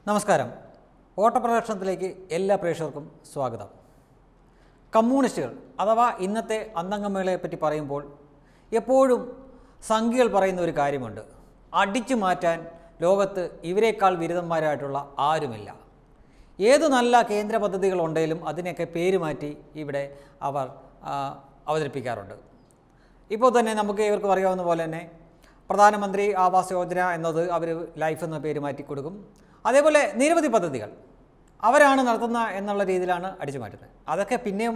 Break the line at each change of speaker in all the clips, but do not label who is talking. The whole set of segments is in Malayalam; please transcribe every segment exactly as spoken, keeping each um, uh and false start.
നമസ്കാരം. ഓട്ടപ്രദർശനത്തിലേക്ക് എല്ലാ പ്രേക്ഷകർക്കും സ്വാഗതം. കമ്മ്യൂണിസ്റ്റുകൾ അഥവാ ഇന്നത്തെ അന്തംഗമകളെ പറ്റി പറയുമ്പോൾ എപ്പോഴും സംഖ്യകൾ പറയുന്ന ഒരു കാര്യമുണ്ട്. അടിച്ചു മാറ്റാൻ ലോകത്ത് ഇവരെക്കാൾ വിരുദ്ധന്മാരായിട്ടുള്ള ആരുമില്ല. ഏതു നല്ല കേന്ദ്ര പദ്ധതികളുണ്ടെങ്കിലും അതിനെയൊക്കെ പേര് മാറ്റി ഇവിടെ അവർ അവതരിപ്പിക്കാറുണ്ട്. ഇപ്പോൾ തന്നെ നമുക്ക് ഇവർക്ക് അറിയാവുന്ന പോലെ തന്നെ പ്രധാനമന്ത്രി ആവാസ് യോജന എന്നത് അവർ ലൈഫ് എന്ന പേര് മാറ്റി കൊടുക്കും. അതേപോലെ നിരവധി പദ്ധതികൾ അവരാണ് നടത്തുന്ന എന്നുള്ള രീതിയിലാണ് അടിച്ചു മാറ്റുന്നത്. അതൊക്കെ പിന്നെയും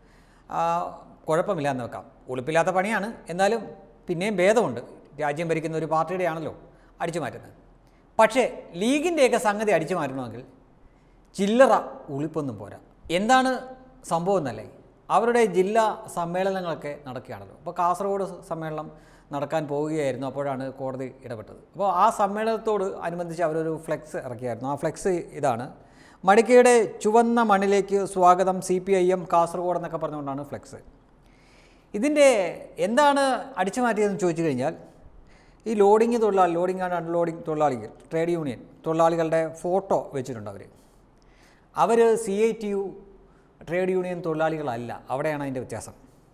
കുഴപ്പമില്ല എന്ന് വെക്കാം. ഉളുപ്പില്ലാത്ത പണിയാണ്, എന്നാലും പിന്നെയും ഭേദമുണ്ട്. രാജ്യം ഭരിക്കുന്ന ഒരു പാർട്ടിയുടെ ആണല്ലോ അടിച്ചു മാറ്റുന്നത്. പക്ഷേ ലീഗിൻ്റെയൊക്കെ സംഗതി അടിച്ചു മാറ്റണമെങ്കിൽ ചില്ലറ ഉളിപ്പൊന്നും പോരാ. എന്താണ് സംഭവം എന്നല്ലേ, അവരുടെ ജില്ലാ സമ്മേളനങ്ങളൊക്കെ നടക്കുകയാണല്ലോ. അപ്പോൾ കാസർഗോഡ് സമ്മേളനം നടക്കാൻ പോവുകയായിരുന്നു. അപ്പോഴാണ് കോടതി ഇടപെട്ടത്. അപ്പോൾ ആ സമ്മേളനത്തോട് അനുബന്ധിച്ച് അവരൊരു ഫ്ലെക്സ് ഇറക്കിയായിരുന്നു. ആ ഫ്ലെക്സ് ഇതാണ്: മടിക്കയുടെ ചുവന്ന മണ്ണിലേക്ക് സ്വാഗതം C P I M Kasaragod എന്നൊക്കെ പറഞ്ഞുകൊണ്ടാണ് ഫ്ലെക്സ്. ഇതിൻ്റെ എന്താണ് അടിച്ചു മാറ്റിയതെന്ന് ചോദിച്ചു കഴിഞ്ഞാൽ, ഈ ലോഡിങ് തൊഴിലാളി ലോഡിങ് ആൻഡ് അൺലോഡിങ് തൊഴിലാളികൾ, ട്രേഡ് യൂണിയൻ തൊഴിലാളികളുടെ ഫോട്ടോ വെച്ചിട്ടുണ്ട്. അവർ അവർ C I T U trade union തൊഴിലാളികളല്ല. അവിടെയാണ് അതിൻ്റെ വ്യത്യാസം.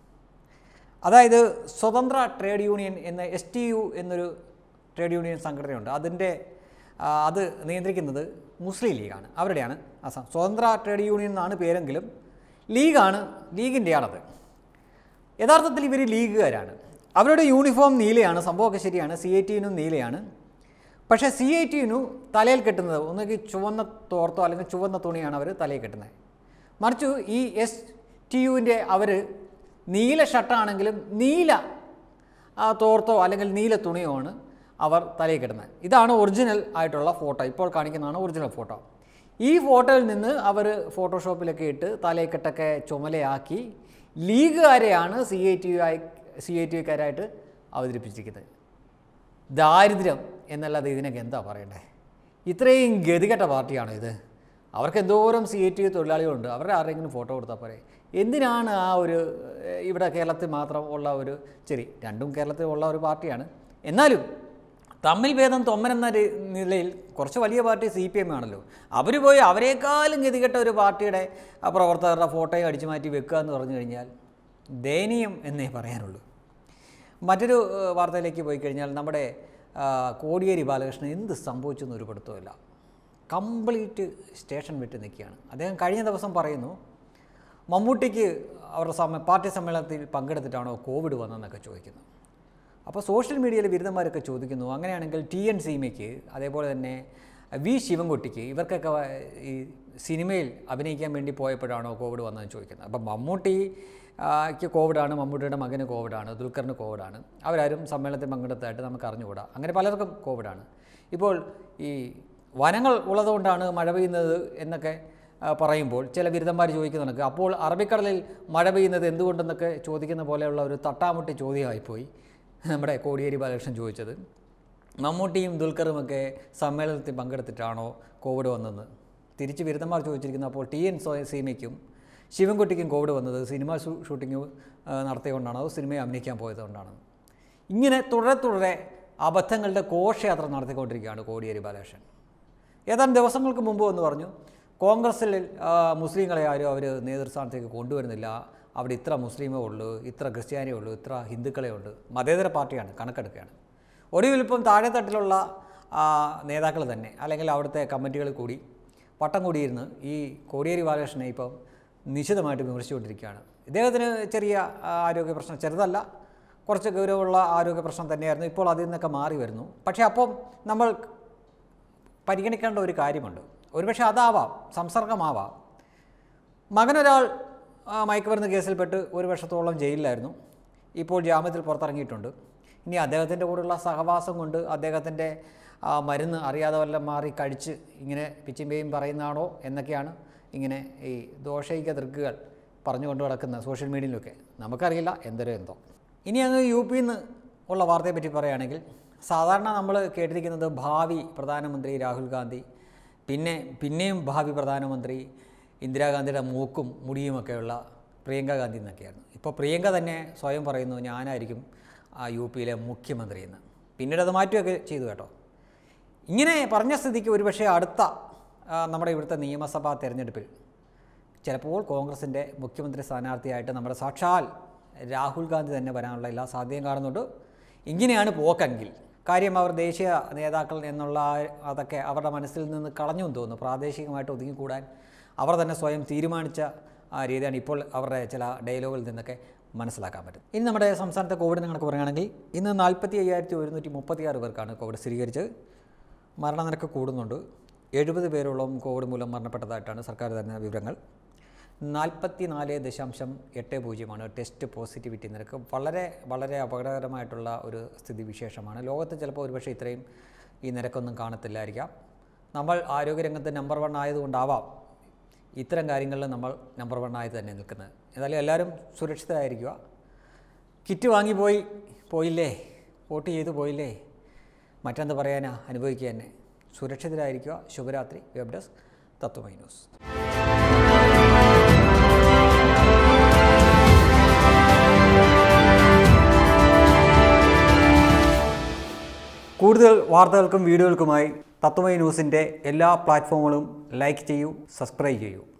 അതായത് സ്വതന്ത്ര ട്രേഡ് യൂണിയൻ എന്ന എസ് ടി യു എന്നൊരു ട്രേഡ് യൂണിയൻ സംഘടനയുണ്ട്. അതിൻ്റെ അത് നിയന്ത്രിക്കുന്നത് മുസ്ലിം ലീഗാണ്. അവരുടെയാണ് അസം. സ്വതന്ത്ര ട്രേഡ് യൂണിയൻ എന്നാണ് പേരെങ്കിലും ലീഗാണ്, ലീഗിൻ്റെയാണത്. യഥാർത്ഥത്തിൽ ഇവർ ലീഗുകാരാണ്. അവരുടെ യൂണിഫോം നീലയാണ്. സംഭവമൊക്കെ ശരിയാണ്. സി ഐ ടി യുനും നീലയാണ്. പക്ഷേ സി ഐ ടി യുനു തലയിൽ കെട്ടുന്നത് ഒന്നുകിൽ ചുവന്ന തോർത്തോ അല്ലെങ്കിൽ ചുവന്ന തുണിയാണ് അവർ തലയിൽ കെട്ടുന്നത്. മറിച്ച് ഈ എസ് ടി യുവിൻ്റെ അവർ നീല ഷർട്ടാണെങ്കിലും നീല തോർത്തോ അല്ലെങ്കിൽ നീല തുണിയോ ആണ് അവർ തലയിൽ കെട്ടുന്നത്. ഇതാണ് ഒറിജിനൽ ആയിട്ടുള്ള ഫോട്ടോ. ഇപ്പോൾ കാണിക്കുന്നതാണ് ഒറിജിനൽ ഫോട്ടോ. ഈ ഫോട്ടോയിൽ നിന്ന് അവർ ഫോട്ടോഷോപ്പിലൊക്കെ ഇട്ട് തലയിൽ കെട്ടൊക്കെ ചുമലയാക്കി ലീഗുകാരെയാണ് സി ഐ ടി യു ആയി സി ഐ ടി യുക്കാരായിട്ട് അവതരിപ്പിച്ചിരിക്കുന്നത്. ദാരിദ്ര്യം എന്നല്ലാതെ ഇതിനൊക്കെ എന്താ പറയണ്ടേ? ഇത്രയും ഗതികെട്ട പാർട്ടിയാണോ ഇത്? അവർക്ക് എന്തോരം സി ഐ ടി യു തൊഴിലാളികളുണ്ട്. അവരുടെ ആരെങ്കിലും ഫോട്ടോ കൊടുത്താൽ പോരെ? എന്തിനാണ് ആ ഒരു ഇവിടെ കേരളത്തിൽ മാത്രം ഉള്ള ഒരു ശരി, രണ്ടും കേരളത്തിൽ ഉള്ള ഒരു പാർട്ടിയാണ്, എന്നാലും തമ്മിൽ ഭേദം തൊമ്മനെന്ന നിലയിൽ കുറച്ച് വലിയ പാർട്ടി സി പി എം ആണല്ലോ. അവർ പോയി അവരെക്കാളും ഗതികെട്ട ഒരു പാർട്ടിയുടെ പ്രവർത്തകരുടെ ഫോട്ടോയും അടിച്ചു മാറ്റി വെക്കുക എന്ന് പറഞ്ഞു കഴിഞ്ഞാൽ ദയനീയം എന്നേ പറയാനുള്ളൂ. മറ്റൊരു വാർത്തയിലേക്ക് പോയി കഴിഞ്ഞാൽ, നമ്മുടെ കോടിയേരി ബാലകൃഷ്ണൻ എന്ത് സംഭവിച്ചു എന്നൊരു പിടുത്തമില്ല. കംപ്ലീറ്റ് സ്റ്റേഷൻ വിട്ട് നിൽക്കുകയാണ്. അദ്ദേഹം കഴിഞ്ഞ ദിവസം പറയുന്നു മമ്മൂട്ടിക്ക് അവരുടെ സമ്മേ പാർട്ടി സമ്മേളനത്തിൽ പങ്കെടുത്തിട്ടാണോ കോവിഡ് വന്നതെന്നൊക്കെ ചോദിക്കുന്നു. അപ്പോൾ സോഷ്യൽ മീഡിയയിൽ ബിരുദന്മാരൊക്കെ ചോദിക്കുന്നു, അങ്ങനെയാണെങ്കിൽ ടി എൻ സീമയ്ക്ക് അതേപോലെ തന്നെ വി ശിവൻകുട്ടിക്ക് ഇവർക്കൊക്കെ ഈ സിനിമയിൽ അഭിനയിക്കാൻ വേണ്ടി പോയപ്പോഴാണോ കോവിഡ് വന്നതെന്ന് ചോദിക്കുന്നത്. അപ്പം മമ്മൂട്ടിക്ക് കോവിഡാണ്, മമ്മൂട്ടിയുടെ മകന് കോവിഡാണ്, ദുൽഖറിന് കോവിഡാണ്. അവരാരും സമ്മേളനത്തിൽ പങ്കെടുത്തതായിട്ട് നമുക്ക് അറിഞ്ഞുകൂടാ. അങ്ങനെ പലർക്കും കോവിഡാണ്. ഇപ്പോൾ ഈ വനങ്ങൾ ഉള്ളതുകൊണ്ടാണ് മഴ പെയ്യുന്നത് എന്നൊക്കെ പറയുമ്പോൾ ചില ബിരുദന്മാർ ചോദിക്കുന്നുണ്ട്, അപ്പോൾ അറബിക്കടലിൽ മഴ പെയ്യുന്നത് എന്തുകൊണ്ടെന്നൊക്കെ ചോദിക്കുന്ന പോലെയുള്ള ഒരു തട്ടാമുട്ടി ചോദ്യമായിപ്പോയി നമ്മുടെ കോടിയേരി ബാലകൃഷ്ണൻ ചോദിച്ചത്. മമ്മൂട്ടിയും ദുൽഖറുമൊക്കെ സമ്മേളനത്തിൽ പങ്കെടുത്തിട്ടാണോ കോവിഡ് വന്നതെന്ന് തിരിച്ച് ബിരുദന്മാർ ചോദിച്ചിരിക്കുന്നു. അപ്പോൾ ടി എൻ സീമയ്ക്കും ശിവൻകുട്ടിക്കും കോവിഡ് വന്നത് സിനിമ ഷൂട്ടിങ് നടത്തിയതുകൊണ്ടാണോ, സിനിമയെ അഭിനയിക്കാൻ പോയതുകൊണ്ടാണ്. ഇങ്ങനെ തുടരെ തുടരെ അബദ്ധങ്ങളുടെ ഘോഷയാത്ര നടത്തിക്കൊണ്ടിരിക്കുകയാണ് കോടിയേരി ബാലകൃഷ്ണൻ. ഏതാനും ദിവസങ്ങൾക്ക് മുമ്പ് എന്ന് പറഞ്ഞു, കോൺഗ്രസ്സിൽ മുസ്ലിങ്ങളെ ആരും അവർ നേതൃസ്ഥാനത്തേക്ക് കൊണ്ടുവരുന്നില്ല, അവിടെ ഇത്ര മുസ്ലിമേ ഉള്ളൂ, ഇത്ര ക്രിസ്ത്യാനിയേ ഉള്ളൂ, ഇത്ര ഹിന്ദുക്കളെ ഉണ്ട്. മതേതര പാർട്ടിയാണ്, കണക്കെടുക്കുകയാണ്. ഒടുവിലിപ്പം താഴെത്തട്ടിലുള്ള നേതാക്കൾ തന്നെ അല്ലെങ്കിൽ അവിടുത്തെ കമ്മിറ്റികളിൽ കൂടി വട്ടം കൂടിയിരുന്ന് ഈ കോടിയേരി ബാലകൃഷ്ണനെ ഇപ്പം നിശിതമായിട്ട് വിമർശിച്ചുകൊണ്ടിരിക്കുകയാണ്. ഇദ്ദേഹത്തിന് ചെറിയ ആരോഗ്യ പ്രശ്നം, ചെറുതല്ല, കുറച്ച് ഗൗരവമുള്ള ആരോഗ്യ പ്രശ്നം തന്നെയായിരുന്നു. ഇപ്പോൾ അതിൽ നിന്നൊക്കെ മാറി വരുന്നു. പക്ഷേ അപ്പം നമ്മൾ പരിഗണിക്കേണ്ട ഒരു കാര്യമുണ്ട്. ഒരുപക്ഷെ അതാവാം, സംസർഗമാവാം. മകനൊരാൾ മയക്കുമരുന്ന് കേസിൽപ്പെട്ട് ഒരു വർഷത്തോളം ജയിലിലായിരുന്നു. ഇപ്പോൾ ജാമ്യത്തിൽ പുറത്തിറങ്ങിയിട്ടുണ്ട്. ഇനി അദ്ദേഹത്തിൻ്റെ കൂടെയുള്ള സഹവാസം കൊണ്ട് അദ്ദേഹത്തിൻ്റെ മരുന്ന് അറിയാതെ വല്ലതും മാറി കഴിച്ച് ഇങ്ങനെ പിച്ചിമ്പയും പറയുന്നതാണോ എന്നൊക്കെയാണ് ഇങ്ങനെ ഈ ദോഷൈക ദൃക്കുകൾ പറഞ്ഞുകൊണ്ട് കിടക്കുന്ന സോഷ്യൽ മീഡിയയിലൊക്കെ. നമുക്കറിയില്ല, എന്തരോ എന്തോ. ഇനി അങ്ങ് യു പിയിൽ നിന്ന് ഉള്ള വാർത്തയെപ്പറ്റി പറയുകയാണെങ്കിൽ, സാധാരണ നമ്മൾ കേട്ടിരിക്കുന്നത് ഭാവി പ്രധാനമന്ത്രി രാഹുൽ ഗാന്ധി, പിന്നെ പിന്നെയും ഭാവി പ്രധാനമന്ത്രി ഇന്ദിരാഗാന്ധിയുടെ മൂക്കും മുടിയുമൊക്കെയുള്ള പ്രിയങ്ക ഗാന്ധി എന്നൊക്കെയായിരുന്നു. ഇപ്പോൾ പ്രിയങ്ക തന്നെ സ്വയം പറയുന്നു ഞാനായിരിക്കും യു പിയിലെ മുഖ്യമന്ത്രി എന്ന്. പിന്നീട് അത് മാറ്റുകയൊക്കെ ചെയ്തു കേട്ടോ. ഇങ്ങനെ പറഞ്ഞ സ്ഥിതിക്ക് ഒരുപക്ഷെ അടുത്ത നമ്മുടെ ഇവിടുത്തെ നിയമസഭാ തെരഞ്ഞെടുപ്പിൽ ചിലപ്പോൾ കോൺഗ്രസിൻ്റെ മുഖ്യമന്ത്രി സ്ഥാനാർത്ഥിയായിട്ട് നമ്മുടെ സാക്ഷാൽ രാഹുൽ ഗാന്ധി തന്നെ വരാനുള്ള എല്ലാ സാധ്യതയും കാണുന്നുണ്ട്. ഇങ്ങനെയാണ് പോക്കെങ്കിൽ കാര്യം അവർ ദേശീയ നേതാക്കൾ എന്നുള്ള അതൊക്കെ അവരുടെ മനസ്സിൽ നിന്ന് കളഞ്ഞു എന്ന് തോന്നുന്നു. പ്രാദേശികമായിട്ട് ഒതുങ്ങിക്കൂടാൻ അവർ തന്നെ സ്വയം തീരുമാനിച്ച ആ രീതിയാണ് ഇപ്പോൾ അവരുടെ ചില ഡയലോഗിൽ നിന്നൊക്കെ മനസ്സിലാക്കാൻ പറ്റും. ഇനി നമ്മുടെ സംസ്ഥാനത്തെ കോവിഡിനെ കണക്ക് പറയുകയാണെങ്കിൽ ഇന്ന് നാൽപ്പത്തി അയ്യായിരത്തി ഒരുന്നൂറ്റി മുപ്പത്തി ആറ് പേർക്കാണ് കോവിഡ് സ്ഥിരീകരിച്ചത്. മരണനിരക്ക് കൂടുന്നുണ്ട്. എഴുപത് പേരോളം കോവിഡ് മൂലം മരണപ്പെട്ടതായിട്ടാണ് സർക്കാർ തരുന്ന വിവരങ്ങൾ. നാൽപ്പത്തി നാല് ദശാംശം എട്ട് പൂജ്യമാണ് ടെസ്റ്റ് പോസിറ്റിവിറ്റി നിരക്ക്. വളരെ വളരെ അപകടകരമായിട്ടുള്ള ഒരു സ്ഥിതിവിശേഷമാണ്. ലോകത്ത് ചിലപ്പോൾ ഒരുപക്ഷെ ഇത്രയും ഈ നിരക്കൊന്നും കാണത്തില്ലായിരിക്കാം. നമ്മൾ ആരോഗ്യരംഗത്ത് നമ്പർ വൺ ആയതുകൊണ്ടാവാം ഇത്തരം കാര്യങ്ങളിൽ നമ്മൾ നമ്പർ വൺ ആയി തന്നെ നിൽക്കുന്നത്. ഏതായാലും എല്ലാവരും സുരക്ഷിതരായിരിക്കുക. കിറ്റ് വാങ്ങിപ്പോയി പോയില്ലേ, വോട്ട് ചെയ്തു പോയില്ലേ, മറ്റെന്ത് പറയാനാ, അനുഭവിക്കുക തന്നെ. സുരക്ഷിതരായിരിക്കുക. ശുഭരാത്രി. Web desk Tatwamayi news. കൂടുതൽ വാർത്തകൾക്കും വീഡിയോകൾക്കുമായി തത്വമയി ന്യൂസിൻ്റെ എല്ലാ പ്ലാറ്റ്ഫോമുകളും ലൈക്ക് ചെയ്യൂ, സബ്സ്ക്രൈബ് ചെയ്യൂ.